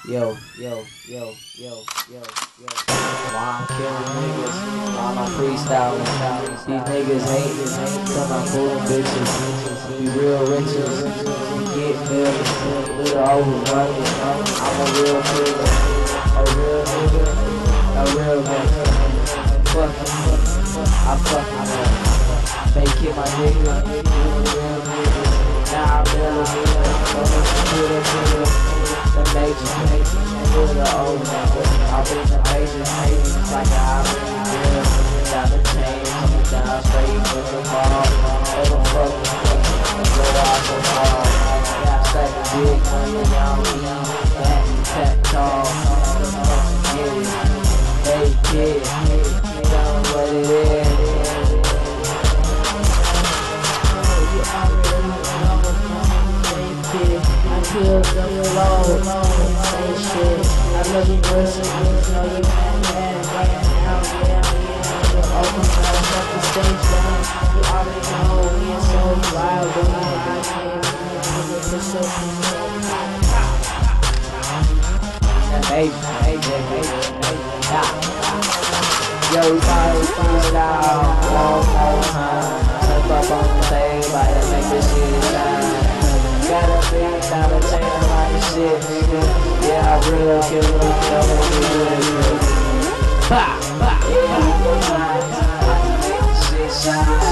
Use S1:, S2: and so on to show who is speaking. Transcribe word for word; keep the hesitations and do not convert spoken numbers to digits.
S1: Yo, yo, yo, yo, yo, yo. While I'm killing niggas, while I'm freestyling, these niggas hate, hate, cause I'm fooling bitches. We real riches, we get millions, we the overrunning. I'm a real nigga, a real nigga, a real nigga. Fuck you, I fuck you. Make it my nigga, real, real niggas. Now I'm real nigga, don't listen to the nigga. The major, and you're the old nigga. I've been the major, major, like I've been real. Down the chain, coming down straight from the ball. Never fucking me, go out the ball. Yeah, I stack a big money, y'all need that, that tall. Get it, hey kid, tell me what it is.
S2: Feel the flow, say shit. I love you, person. You know you mad, mad right now. Yeah, yeah. Open up, shut the stage down. You already know we are so wild. When we out here, we are so
S1: Major, major, major, major. Yo, we finally figured out one more time. Step up on the stage, like to make this shit shine. Got a big dollar chain like shit, nigga. Yeah, I real kill it, know what we do this, nigga. Bah, bah, yeah, I go time, time to make this shit shine.